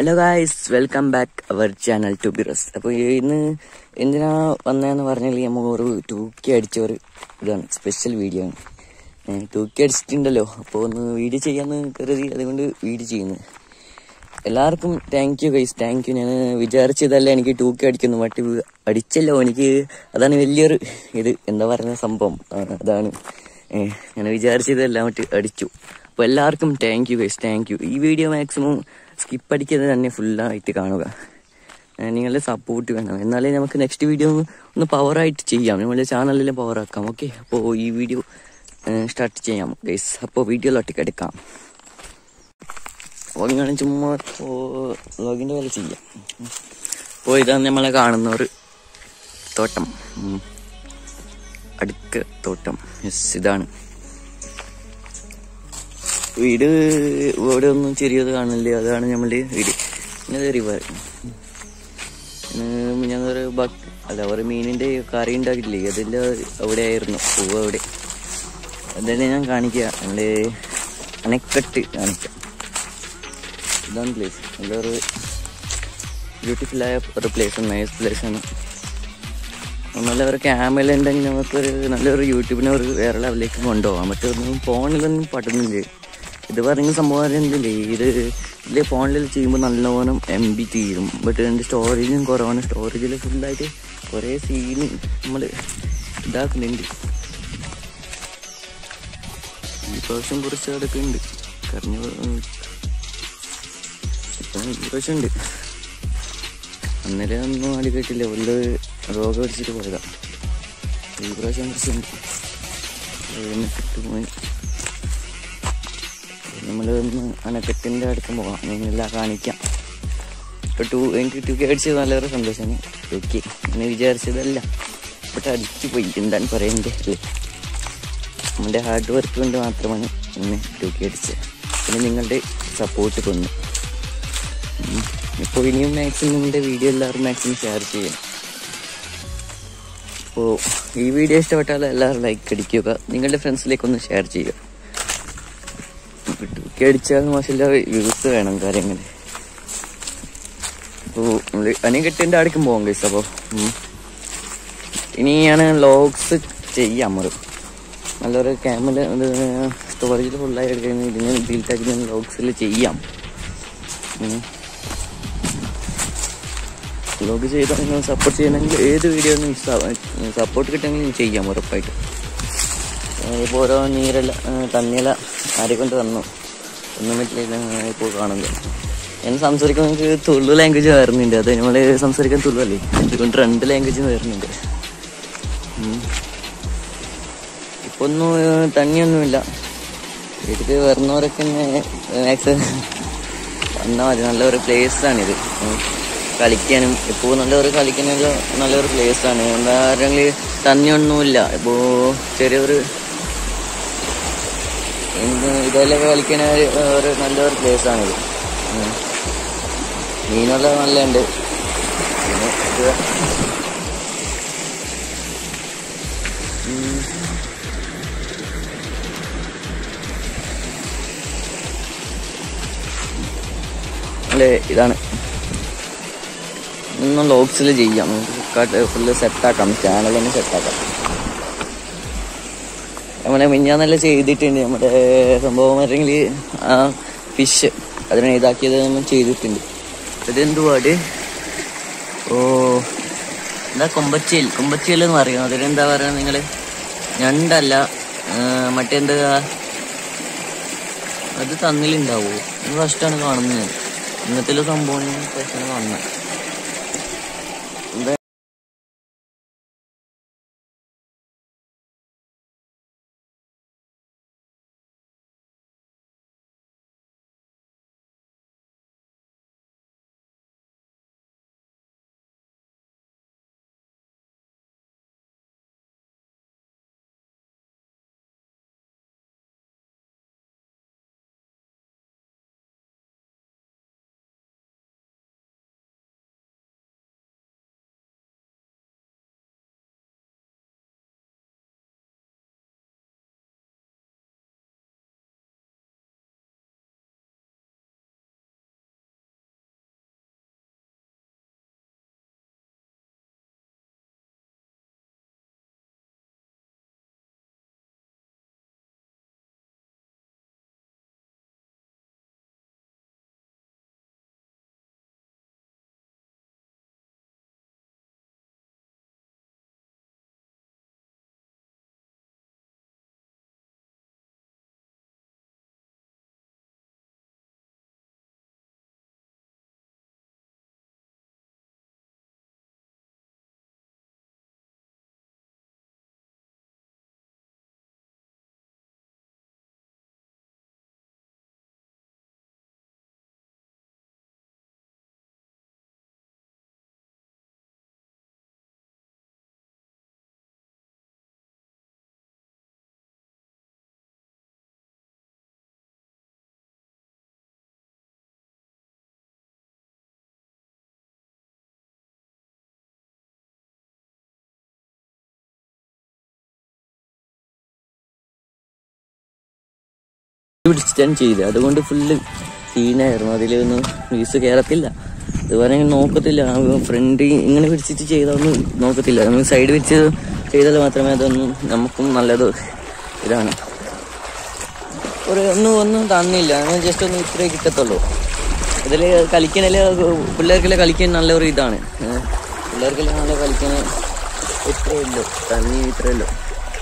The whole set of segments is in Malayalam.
Hello guys, welcome back our channel to ബിറസ്. അപ്പോൾ ഇന്ന് എന്തിനാ വന്നതെന്ന് പറഞ്ഞാൽ നമ്മൾ ഒരു 2K അടിച്ച ഒരു ഇതാണ്, സ്പെഷ്യൽ വീഡിയോ ആണ്. 2K അടിച്ചിട്ടുണ്ടല്ലോ, അപ്പോൾ ഒന്ന് വീഡിയോ ചെയ്യാമെന്ന് കരുതി, അതുകൊണ്ട് വീഡിയോ ചെയ്യുന്നു. എല്ലാവർക്കും thank you guys, thank you. ഞാൻ വിചാരിച്ചതല്ല എനിക്ക് 2K അടിക്കുന്നു, ബട്ട് അടിച്ചല്ലോ. എനിക്ക് അതാണ് വലിയൊരു ഇത്, എന്താ പറയുന്ന സംഭവം അതാണ്. ഞാൻ വിചാരിച്ചതല്ല, മറ്റ് അടിച്ചു. അപ്പോൾ എല്ലാവർക്കും thank you guys, thank you. ഈ വീഡിയോ മാക്സിമം സ്കിപ്പ് അടിക്കാതെ തന്നെ ഫുള്ളായിട്ട് കാണുക. നിങ്ങളുടെ സപ്പോർട്ട് വേണം, എന്നാലേ നമുക്ക് നെക്സ്റ്റ് വീഡിയോ ഒന്ന് പവറായിട്ട് ചെയ്യാം, നമ്മുടെ ചാനലിലെ പവറാക്കാം. ഓക്കെ, അപ്പോൾ ഈ വീഡിയോ സ്റ്റാർട്ട് ചെയ്യാം ഗൈസ്. അപ്പോൾ വീഡിയോയിലോട്ട് എടുക്കാം. വ്ളോഗിനാണ് ചുമ്മാ വ്ളോഗിൻ്റെ പോലെ ചെയ്യാം. അപ്പോൾ ഇതാണ് നമ്മളെ കാണുന്ന ഒരു തോട്ടം, അടുക്ക തോട്ടം. യെസ്, ഇതാണ് വീട്. ഇവിടെ ഒന്നും ചെറിയത് കാണില്ലേ, അതാണ് നമ്മളുടെ വീട്. പിന്നെ റിവർ, ഞങ്ങളൊരു ഒരു മീനിന്റെ കറി ഉണ്ടാക്കില്ലേ, അതെല്ലാം അവിടെ ആയിരുന്നു. പൂവ് അവിടെ, അതെല്ലാം ഞാൻ കാണിക്കുക. നമ്മുടെ അണക്കെട്ട് കാണിക്കാം. ഇതാണ് പ്ലേസ്, നല്ലൊരു ബ്യൂട്ടിഫുള്ളായ ഒരു പ്ലേസ്, നൈസ് പ്ലേസ് ആണ്. നല്ലൊരു ക്യാമറ ഉണ്ടെങ്കിൽ നമുക്കൊരു നല്ലൊരു യൂട്യൂബിനെ ഒരു വേറെ ലെവലിലേക്ക് കൊണ്ടുപോകാം. മറ്റൊന്നും ഫോണിലൊന്നും പറ്റുന്നില്ലേ. ഇത് പറഞ്ഞ സംഭവം എന്തില്ലേ, ഇതിൽ ഫോണിൽ ചെയ്യുമ്പോൾ നല്ലോണം MB തീരും. ബട്ട് എൻ്റെ സ്റ്റോറേജും കുറവാണ്. സ്റ്റോറേജിൽ ഫുള്ളായിട്ട് കുറേ സീന് നമ്മൾ ഇതാക്കുന്നുണ്ട്. ഈ പ്രാവശ്യം കുറച്ച് കിടക്കുന്നുണ്ട്, കറിഞ്ഞ ഈ പ്രാവശ്യം ഉണ്ട്. അന്നേരം ഒന്നും അടിക്കിട്ടില്ല, വല്ല രോഗം അടിച്ചിട്ട് പോയതാ. ഈ പ്രാവശ്യം കുറച്ചുണ്ട്. കിട്ടുപോയി. നമ്മൾ ഒന്ന് അണക്കെട്ടിൻ്റെ അടുത്ത് പോകാം, നിങ്ങളെല്ലാം കാണിക്കാം. ഇപ്പോൾ എനിക്ക് 2K അടിച്ചത് നല്ലൊരു സന്തോഷമാണ്. 2K എന്ന് വിചാരിച്ചതല്ല, ബട്ട് അടിച്ചു പോയി. എന്താണ് പറയണ്ടേ അല്ലേ, നമ്മുടെ ഹാർഡ് വർക്ക് കൊണ്ട് മാത്രമാണ് ഇന്ന് 2K അടിച്ചത്. പിന്നെ നിങ്ങളുടെ സപ്പോർട്ട് കൊന്നു. ഇപ്പോൾ ഇനിയും മാക്സിമം നിങ്ങളുടെ വീഡിയോ എല്ലാവരും മാക്സിമം ഷെയർ ചെയ്യണം. അപ്പോൾ ഈ വീഡിയോ ഇഷ്ടപ്പെട്ടാൽ എല്ലാവരും ലൈക്ക് അടിക്കുക, നിങ്ങളുടെ ഫ്രണ്ട്സിലേക്കൊന്ന് ഷെയർ ചെയ്യുക. 2K അടിച്ചാൽ മോശമില്ല, വ്യൂസ് വേണം കാര്യങ്ങൾ. അപ്പോൾ നമ്മൾ അണക്കെട്ടിൻ്റെ അടുക്കും പോകാം ഗൈസ്. അപ്പോൾ ഇനി ഞാൻ വ്ളോഗ്സ് ചെയ്യാം. ഒരു നല്ലൊരു ക്യാമറ സ്റ്റോറേജിൽ ഫുള്ളായി എടുക്കുന്ന ഇതിന് ബിൽഡാക്കി ഞാൻ വ്ളോഗ്സിൽ ചെയ്യാം. വ്ളോഗ് ചെയ്താൽ നിങ്ങൾ സപ്പോർട്ട് ചെയ്യണമെങ്കിൽ ഏത് വീഡിയോ സപ്പോർട്ട് കിട്ടുമെങ്കിൽ ഞാൻ ചെയ്യാം ഉറപ്പായിട്ട്. ഇപ്പോൾ ഓരോ തന്നില ആരെ കൊണ്ട് തന്നു ഒന്നും പറ്റില്ല. ഇപ്പോൾ കാണുന്നത് ഞാൻ സംസാരിക്കുമ്പോൾ എനിക്ക് തുളു ലാംഗ്വേജ് വരുന്നുണ്ട്. അത് നമ്മൾ സംസാരിക്കാൻ തുളു അല്ലേ, അതുകൊണ്ട് 2 ലാംഗ്വേജ് വരുന്നുണ്ട്. ഇപ്പോൾ ഒന്നും തന്നെയൊന്നുമില്ല. വീട്ടിൽ വരുന്നവരൊക്കെ മാക്സിമം വന്നാൽ മതി. നല്ലൊരു പ്ലേസാണിത് കളിക്കാനും. ഇപ്പോൾ കളിക്കാനുള്ള നല്ലൊരു പ്ലേസാണ്. എന്താണെങ്കിൽ തന്നെയൊന്നുമില്ല. ഇപ്പോൾ ചെറിയൊരു ഇതെല്ലാം കളിക്കാൻ ഒരു നല്ലൊരു പ്ലേസാണിത്. മീനുള്ള നല്ല ഉണ്ട്. അല്ലേ, ഇതാണ് ഒന്നും വ്ളോഗ്സിൽ ചെയ്യാം. ഫുള്ള് സെറ്റാക്കാം, ചാനൽ തന്നെ സെറ്റാക്കാം. നമ്മളെ മിഞ്ഞാന്നെല്ലാം ചെയ്തിട്ടുണ്ട്. നമ്മുടെ സംഭവം അല്ലെങ്കിൽ ഫിഷ് അതിനെ ഇതാക്കിയത് നമ്മൾ ചെയ്തിട്ടുണ്ട്. ഇതെന്തുപാട് എന്താ കൊമ്പച്ചിയിൽ എന്ന് പറയും. അതിനെന്താ പറയുക നിങ്ങൾ? ഞണ്ടല്ല, മറ്റെന്താ അത് തന്നിലുണ്ടാവോ? ഇത് ഫസ്റ്റാണ് കാണുന്നത്. ഇന്നത്തെ സംഭവം ഫസ്റ്റാണ് കാണുന്നത്. പിടിച്ചിട്ടാണ് ചെയ്തത്. അതുകൊണ്ട് ഫുള്ള് സീനായിരുന്നു. അതിലൊന്നും വ്യൂസ് കയറത്തില്ല. അതുപോലെ നോക്കത്തില്ല. ഫ്രണ്ട് ഇങ്ങനെ പിടിച്ചിട്ട് ചെയ്തൊന്നും നോക്കത്തില്ല. നമ്മൾ സൈഡ് വെച്ച് ചെയ്താൽ മാത്രമേ അതൊന്നും നമുക്കും നല്ലത് ഇതാണ്. ഒന്നും തന്നില്ല. നമ്മൾ ജസ്റ്റ് ഒന്ന് ഇത്രേ കിട്ടത്തുള്ളൂ. ഇതിൽ പിള്ളേർക്കെല്ലാം കളിക്കാൻ നല്ലൊരു ഇതാണ്. പിള്ളേർക്കെല്ലാം നല്ല കളിക്കാൻ ഇത്രയേ ഉള്ളൂ. തന്നി ഇത്രയേ ഉള്ളൂ.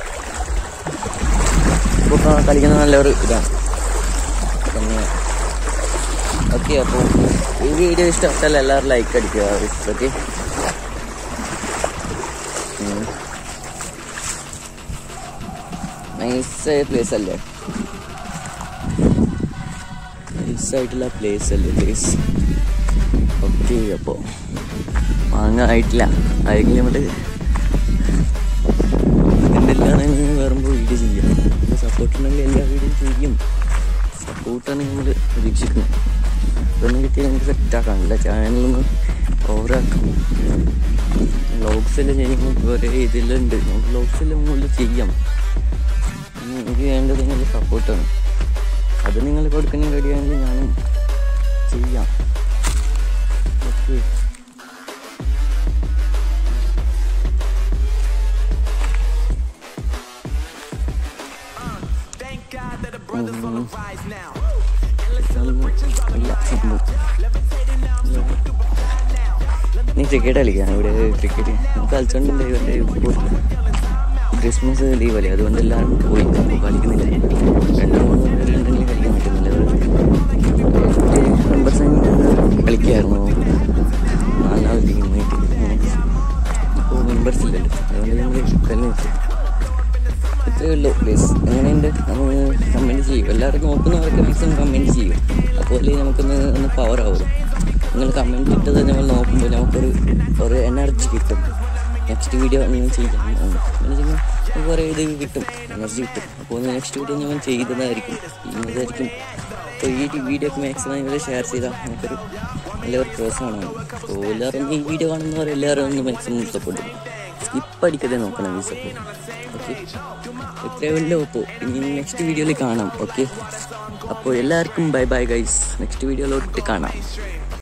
ഇപ്പോൾ കളിക്കുന്ന നല്ലൊരു ഇതാണ്. ഓക്കെ, അപ്പോൾ ഈ വീഡിയോ ഇഷ്ടപ്പെട്ടാൽ എല്ലാവരും ലൈക്ക് അടിക്കുക. ഓക്കെ, നൈസായ പ്ലേസ് അല്ലേ? നൈസായിട്ടുള്ള പ്ലേസ് അല്ലേ പ്ലേസ്? ഓക്കെ, അപ്പോൾ വാങ്ങാൻ ആയിട്ടില്ല. ആരെങ്കിലും നമ്മൾ എന്തെല്ലാം വരുമ്പോൾ വീഡിയോ ചെയ്യാം. സപ്പോർട്ട് ഉണ്ടെങ്കിൽ എല്ലാ വീഡിയോയും ചെയ്യും. സപ്പോർട്ടാണ് നമ്മൾ പ്രതീക്ഷിക്കുന്നത്. ഇതൊന്നും കിട്ടിയാൽ നമുക്ക് സെറ്റാക്കാനില്ല. ചാനലൊന്ന് ഓവറാക്കാം. വ്ളോഗ്സെല്ലാം ചെയ്യുമ്പോൾ കുറേ ഇതിലുണ്ട്. നമുക്ക് വ്ളോഗ്സെല്ലാം മുകളിൽ ചെയ്യാം. എനിക്ക് വേണ്ടത് നിങ്ങളുടെ സപ്പോർട്ടാണ്. അത് നിങ്ങൾ കൊടുക്കുന്ന റെഡിയാണെങ്കിൽ ഞാനും ചെയ്യാം. ഓക്കെ, നീ ക്രിക്കറ്റ് കളിക്കാം. ഇവിടെ ക്രിക്കറ്റ് കളിച്ചോണ്ടില്ല. ഇവൻ്റെ ഇപ്പോൾ ക്രിസ്മസ് ലീവല്ലേ, അതുകൊണ്ട് എല്ലാവരും പോയി കളിക്കുന്നില്ല. 2-3 പേരുണ്ടെങ്കിൽ കളിക്കാൻ പറ്റുന്നില്ല. മെമ്പേഴ്സ് കളിക്കായിരുന്നു 4 ടീമായിട്ട്. ഇപ്പോൾ മെമ്പേഴ്സ് ഇല്ലല്ലോ, അതുകൊണ്ട് നമ്മൾ കളി വെച്ചു. ഇത്രയേ ഉള്ളൂ പ്ലീസ്. എങ്ങനെയുണ്ട് കമൻറ്റ് ചെയ്യും. എല്ലാവർക്കും നോക്കുന്നവരൊക്കെ മാക്സിമം കമൻറ്റ് ചെയ്യും. അതുപോലെ നമുക്കൊന്ന് പവർ ആവും. നിങ്ങൾ കമൻറ്റ് ഇട്ടത് നമ്മൾ നോക്കുമ്പോൾ നമുക്കൊരു എനർജി കിട്ടും. നെക്സ്റ്റ് വീഡിയോ നിങ്ങൾ ചെയ്യാം. നമുക്ക് കുറേ ഇത് കിട്ടും, എനർജി കിട്ടും. അപ്പോൾ നെക്സ്റ്റ് വീഡിയോ ഞാൻ ചെയ്യുന്നതായിരിക്കും. അപ്പോൾ ഈ വീഡിയോ ഒക്കെ മാക്സിമം നിങ്ങൾ ഷെയർ ചെയ്താൽ നമുക്കൊരു നല്ലൊരു പ്രോത്സാഹനമാണ്. അപ്പോൾ എല്ലാവരും ഈ വീഡിയോ കാണുന്നവർ എല്ലാവരും ഒന്ന് മാക്സിമം സപ്പോർട്ട് ചെയ്യും. സ്കിപ്പ് അടിക്കാതെ നോക്കണം ഈ സപ്പോർട്ട്. ഓക്കെ, ഇത്രയേ ഉള്ളൂ. അപ്പോൾ ഇനി നെക്സ്റ്റ് വീഡിയോയിൽ കാണാം. ഓക്കെ, അപ്പോൾ എല്ലാവർക്കും ബൈ ബൈ ഗൈസ്. നെക്സ്റ്റ് വീഡിയോയിലോട്ട് കാണാം.